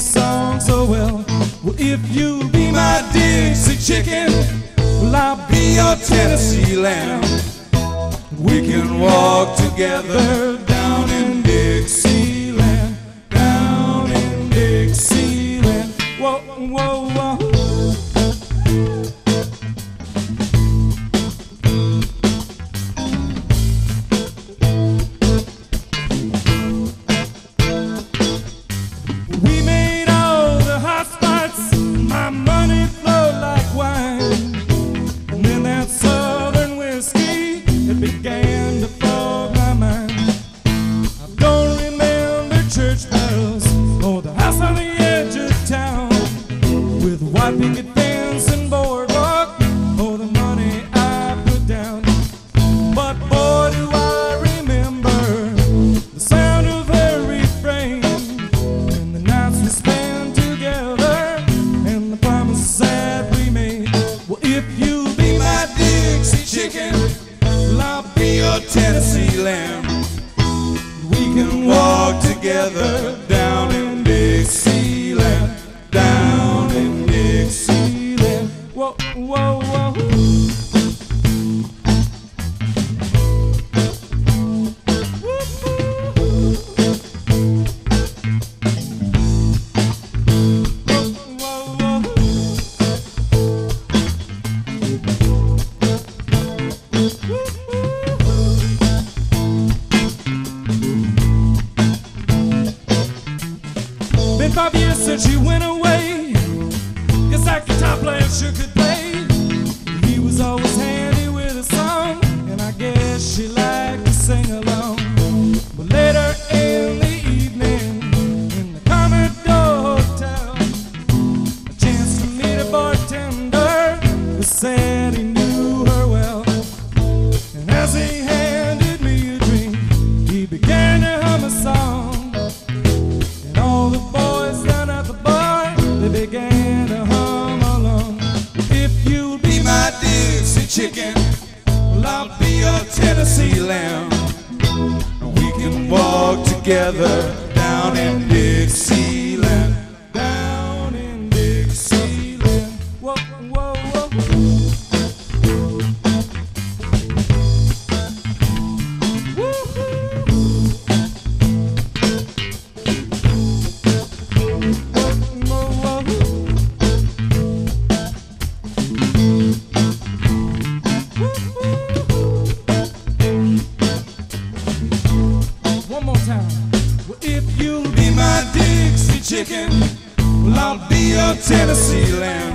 song so well. Well, if you'll be my Dixie chicken, well, I'll be your Tennessee lamb. We can walk together down in Dixieland, down in Dixieland. Whoa, whoa, whoa. We made all the hot spots, my money flowed like wine. And then that southern whiskey, it began to fog my mind. I don't remember church bells or the house on the edge of town with white picket fence and boardwalk or the money I put down. But boy, do I remember the sound of her refrain and the nights we spent together and the promises that we made. Well, if you'll be my Dixie chicken, well, I'll be your Tennessee lamb. We can walk together down in Dixieland, down in Dixieland. Whoa, whoa, whoa. Been 5 years since she went away. Guess that guitar player sure could play. He was always handy with a song, and I guess she liked to sing along. But later in the evening, in the Commodore Hotel, a chance to meet a bartender who said he knew her well. And as he handed me a drink, he began to hum a song. And all the boys down at the bar, they began to hum along. If you'll be my Dixie chicken, well, I'll be your Tennessee lamb. We can walk together down in Dixieland, down in Dixieland. Whoa, whoa, whoa. One more time. Well, if you'll be my Dixie chicken, well, I'll be your Tennessee lamb.